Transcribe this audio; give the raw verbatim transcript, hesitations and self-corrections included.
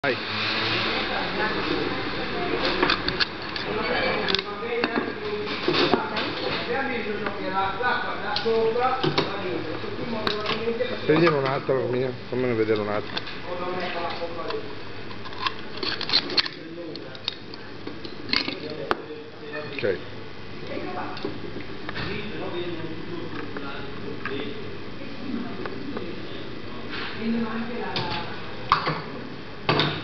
Vai. Prendine un altro, mia, fammene vedere un altro. Ok.